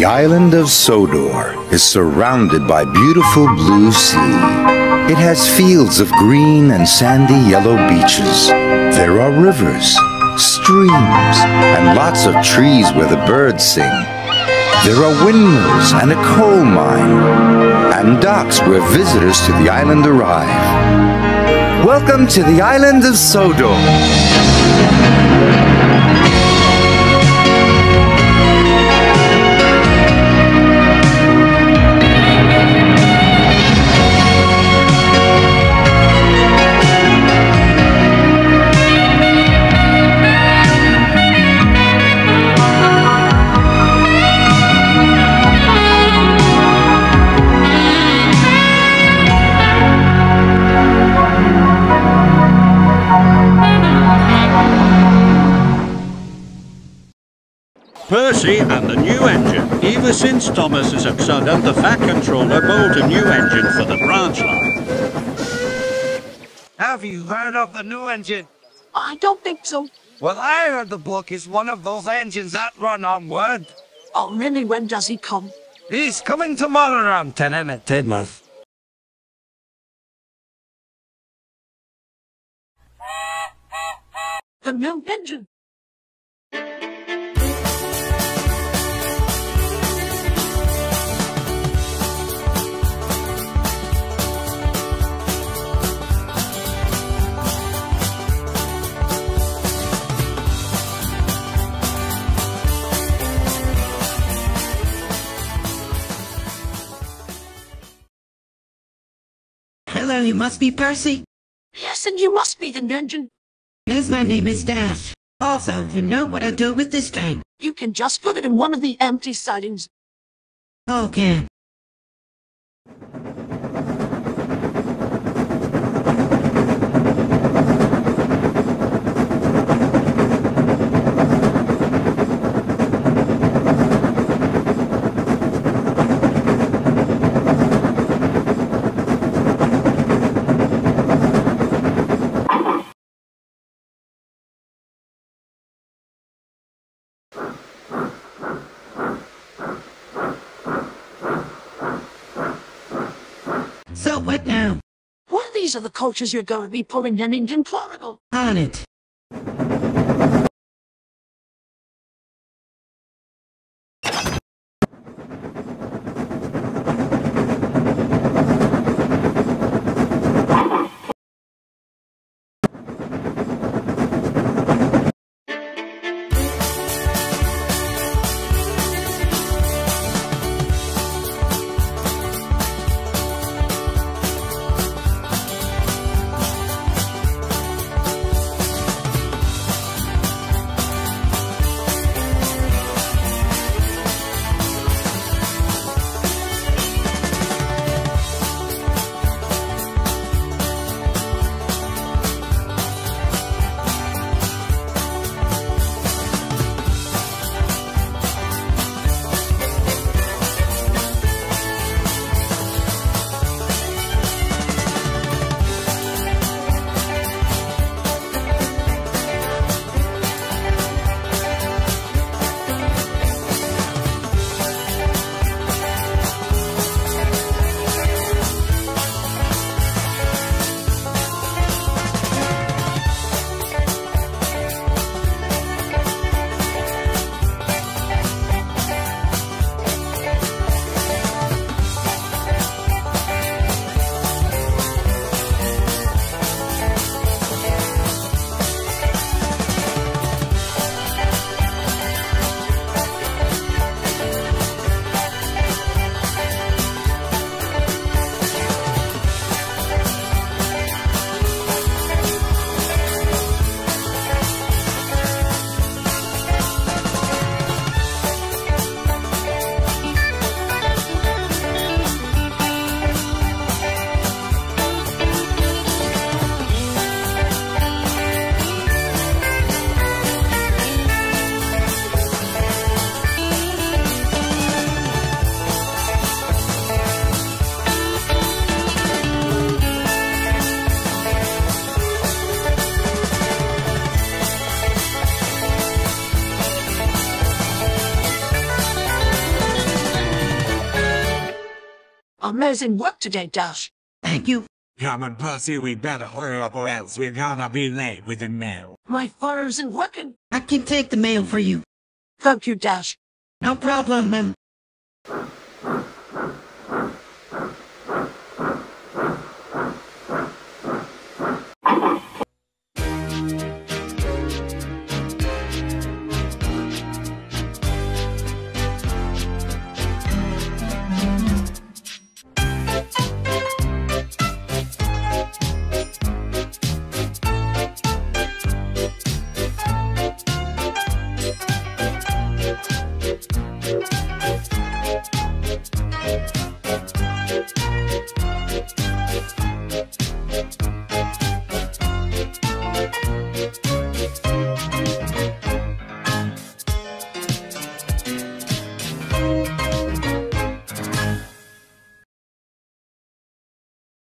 The island of Sodor is surrounded by beautiful blue sea. It has fields of green and sandy yellow beaches. There are rivers, streams, and lots of trees where the birds sing. There are windmills and a coal mine, and docks where visitors to the island arrive. Welcome to the island of Sodor. Percy and the new engine. Ever since Thomas has upset the Fat Controller built a new engine for the branch line. Have you heard of the new engine? I don't think so. Well, I heard the book is one of those engines that run on wood. Oh, really? When does he come? He's coming tomorrow around 10 a.m. at Tidmouth. The new engine. Hello, you must be Percy? Yes, and you must be the engine. Yes, my name is Dash. Also, you know what I do with this tank. You can just put it in one of the empty sidings. Okay. So what now? Well, these are the coaches you're going to be pulling an engine prodigal. On it. amazing work today, Dash. Thank you. Come on, Percy, we better hurry up or else we're gonna be late with the mail. My fire isn't working. I can take the mail for you. Thank you, Dash. No problem, ma'am.